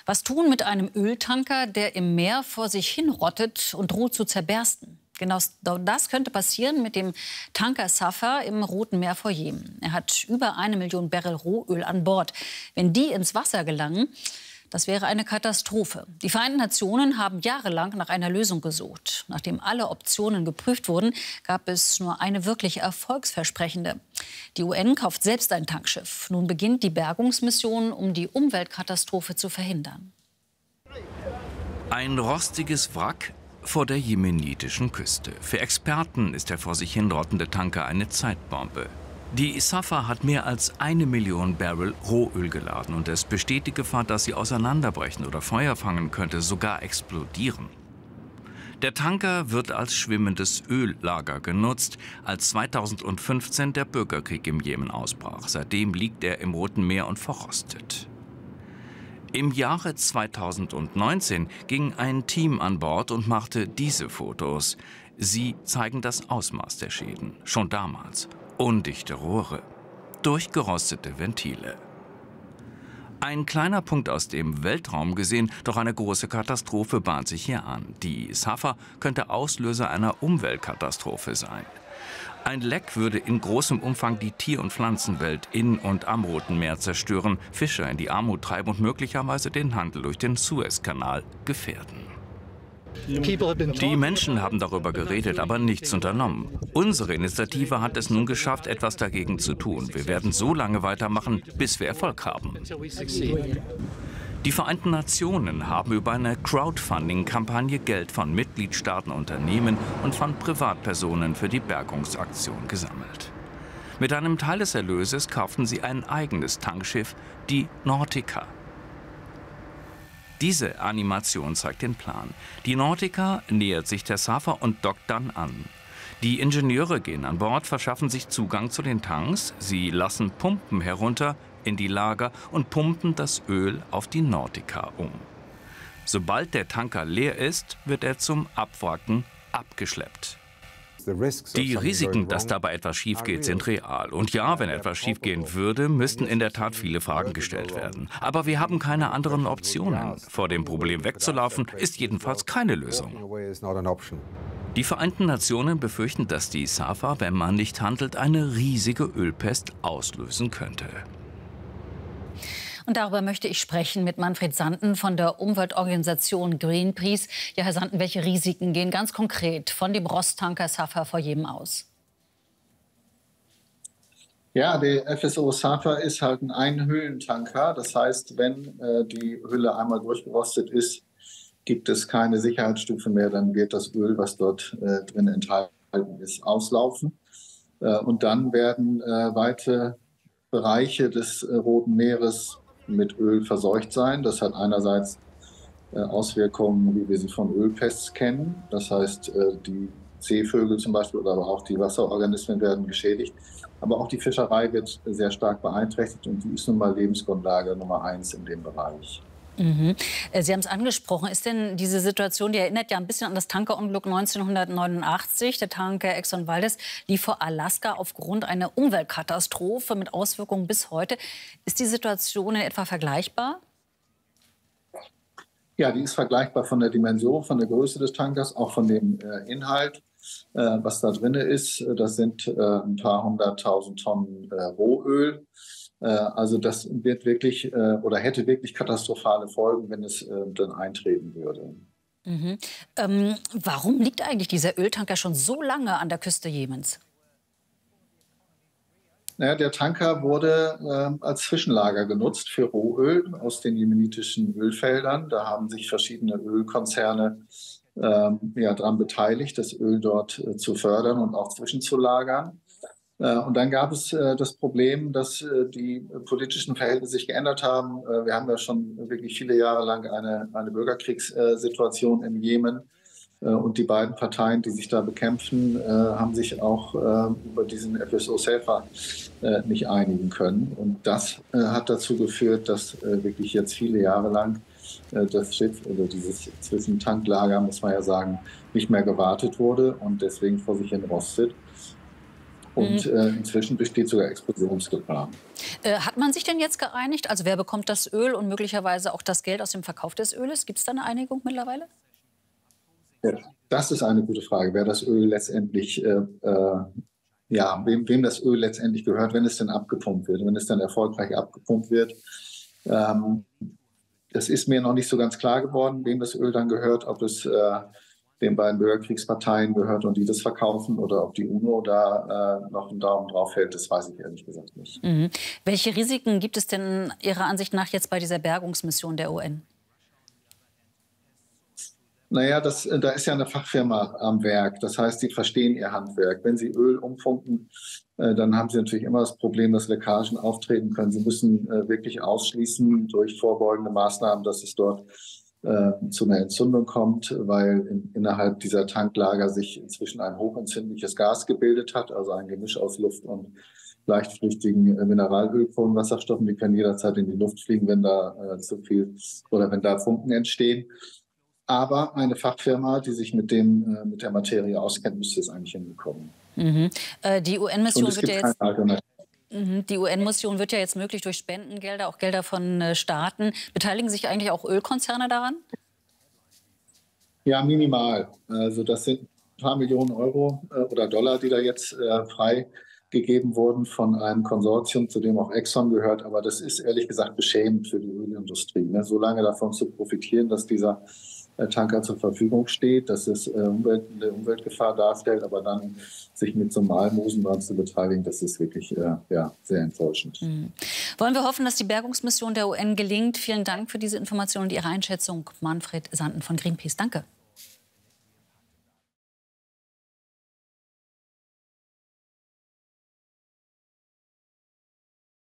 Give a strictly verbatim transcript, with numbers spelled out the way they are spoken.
Was tun mit einem Öltanker, der im Meer vor sich hinrottet und droht zu zerbersten? Genau das könnte passieren mit dem Tanker Safa im Roten Meer vor Jemen. Er hat über eine Million Barrel Rohöl an Bord. Wenn die ins Wasser gelangen, das wäre eine Katastrophe. Die Vereinten Nationen haben jahrelang nach einer Lösung gesucht. Nachdem alle Optionen geprüft wurden, gab es nur eine wirklich erfolgsversprechende. Die U N kauft selbst ein Tankschiff. Nun beginnt die Bergungsmission, um die Umweltkatastrophe zu verhindern. Ein rostiges Wrack vor der jemenitischen Küste. Für Experten ist der vor sich hinrottende Tanker eine Zeitbombe. Die Safa hat mehr als eine Million Barrel Rohöl geladen und es besteht die Gefahr, dass sie auseinanderbrechen oder Feuer fangen könnte, sogar explodieren. Der Tanker wird als schwimmendes Öllager genutzt, als zweitausendfünfzehn der Bürgerkrieg im Jemen ausbrach. Seitdem liegt er im Roten Meer und verrostet. Im Jahre zweitausendneunzehn ging ein Team an Bord und machte diese Fotos. Sie zeigen das Ausmaß der Schäden, schon damals. Undichte Rohre, durchgerostete Ventile. Ein kleiner Punkt aus dem Weltraum gesehen, doch eine große Katastrophe bahnt sich hier an. Die Safa könnte Auslöser einer Umweltkatastrophe sein. Ein Leck würde in großem Umfang die Tier- und Pflanzenwelt in und am Roten Meer zerstören, Fischer in die Armut treiben und möglicherweise den Handel durch den Suezkanal gefährden. Die Menschen haben darüber geredet, aber nichts unternommen. Unsere Initiative hat es nun geschafft, etwas dagegen zu tun. Wir werden so lange weitermachen, bis wir Erfolg haben. Die Vereinten Nationen haben über eine Crowdfunding-Kampagne Geld von Mitgliedstaaten, Unternehmen und von Privatpersonen für die Bergungsaktion gesammelt. Mit einem Teil des Erlöses kauften sie ein eigenes Tankschiff, die Nautica. Diese Animation zeigt den Plan. Die Nautica nähert sich der Safa und dockt dann an. Die Ingenieure gehen an Bord, verschaffen sich Zugang zu den Tanks. Sie lassen Pumpen herunter in die Lager und pumpen das Öl auf die Nautica um. Sobald der Tanker leer ist, wird er zum Abwracken abgeschleppt. Die Risiken, dass dabei etwas schief geht, sind real. Und ja, wenn etwas schiefgehen würde, müssten in der Tat viele Fragen gestellt werden. Aber wir haben keine anderen Optionen. Vor dem Problem wegzulaufen, ist jedenfalls keine Lösung. Die Vereinten Nationen befürchten, dass die Safa, wenn man nicht handelt, eine riesige Ölpest auslösen könnte. Und darüber möchte ich sprechen mit Manfred Sanden von der Umweltorganisation Greenpeace. Ja, Herr Sanden, welche Risiken gehen ganz konkret von dem Rosttanker Safa vor Jemen aus? Ja, der F S O Safa ist halt ein Einhüllentanker. Das heißt, wenn äh, die Hülle einmal durchgerostet ist, gibt es keine Sicherheitsstufe mehr. Dann wird das Öl, was dort äh, drin enthalten ist, auslaufen. Äh, und dann werden äh, weite Bereiche des äh, Roten Meeres mit Öl verseucht sein. Das hat einerseits äh, Auswirkungen, wie wir sie von Ölpests kennen. Das heißt, äh, die Seevögel zum Beispiel oder aber auch die Wasserorganismen werden geschädigt. Aber auch die Fischerei wird sehr stark beeinträchtigt und die ist nun mal Lebensgrundlage Nummer eins in dem Bereich. Mhm. Sie haben es angesprochen. Ist denn diese Situation, die erinnert ja ein bisschen an das Tankerunglück neunzehnhundertneunundachtzig. Der Tanker Exxon Valdez lief vor Alaska aufgrund einer Umweltkatastrophe mit Auswirkungen bis heute. Ist die Situation in etwa vergleichbar? Ja, die ist vergleichbar von der Dimension, von der Größe des Tankers, auch von dem äh, Inhalt, äh, was da drin ist. Das sind äh, ein paar hunderttausend Tonnen äh, Rohöl. Also das wird wirklich oder hätte wirklich katastrophale Folgen, wenn es dann eintreten würde. Mhm. Ähm, warum liegt eigentlich dieser Öltanker schon so lange an der Küste Jemens? Naja, der Tanker wurde äh, als Zwischenlager genutzt für Rohöl aus den jemenitischen Ölfeldern. Da haben sich verschiedene Ölkonzerne äh, ja, daran beteiligt, das Öl dort äh, zu fördern und auch zwischenzulagern. Und dann gab es äh, das Problem, dass äh, die politischen Verhältnisse sich geändert haben. Äh, wir haben ja schon wirklich viele Jahre lang eine, eine Bürgerkriegssituation im Jemen. Äh, und die beiden Parteien, die sich da bekämpfen, äh, haben sich auch äh, über diesen F S O Safa äh, nicht einigen können. Und das äh, hat dazu geführt, dass äh, wirklich jetzt viele Jahre lang äh, das Schiff oder dieses Zwischentanklager, muss man ja sagen, nicht mehr gewartet wurde und deswegen vor sich hin rostet. Und äh, inzwischen besteht sogar Explosionsgefahr. Äh, hat man sich denn jetzt geeinigt? Also wer bekommt das Öl und möglicherweise auch das Geld aus dem Verkauf des Öles? Gibt es da eine Einigung mittlerweile? Ja, das ist eine gute Frage, wer das Öl letztendlich, äh, äh, ja, wem, wem das Öl letztendlich gehört, wenn es denn abgepumpt wird, wenn es dann erfolgreich abgepumpt wird. Ähm, das ist mir noch nicht so ganz klar geworden, wem das Öl dann gehört, ob es äh, den beiden Bürgerkriegsparteien gehört und die das verkaufen oder ob die UNO da äh, noch einen Daumen drauf hält, das weiß ich ehrlich gesagt nicht. Mhm. Welche Risiken gibt es denn Ihrer Ansicht nach jetzt bei dieser Bergungsmission der U N? Naja, das, da ist ja eine Fachfirma am Werk. Das heißt, sie verstehen ihr Handwerk. Wenn sie Öl umfunken, äh, dann haben sie natürlich immer das Problem, dass Leckagen auftreten können. Sie müssen äh, wirklich ausschließen durch vorbeugende Maßnahmen, dass es dort äh, zu einer Entzündung kommt, weil in, innerhalb dieser Tanklager sich inzwischen ein hochentzündliches Gas gebildet hat, also ein Gemisch aus Luft und leichtflüchtigen äh, Mineralöl, Kohlenwasserstoffen. Die können jederzeit in die Luft fliegen, wenn da äh, zu viel oder wenn da Funken entstehen. Aber eine Fachfirma, die sich mit, dem, äh, mit der Materie auskennt, müsste es eigentlich hinbekommen. Mhm. Äh, die U N-Mission wird ja jetzt... Mhm. Die U N-Mission wird ja jetzt möglich durch Spendengelder, auch Gelder von äh, Staaten. Beteiligen sich eigentlich auch Ölkonzerne daran? Ja, minimal. Also das sind ein paar Millionen Euro äh, oder Dollar, die da jetzt äh, freigegeben wurden von einem Konsortium, zu dem auch Exxon gehört. Aber das ist ehrlich gesagt beschämend für die Ölindustrie, ne? So lange davon zu profitieren, dass dieser äh, Tanker zur Verfügung steht, dass es äh, Umwelt, eine Umweltgefahr darstellt, aber dann sich mit so einem Almosen dran zu beteiligen, das ist wirklich äh, ja, sehr enttäuschend. Mhm. Wollen wir hoffen, dass die Bergungsmission der U N gelingt. Vielen Dank für diese Information und Ihre Einschätzung, Manfred Sanden von Greenpeace. Danke.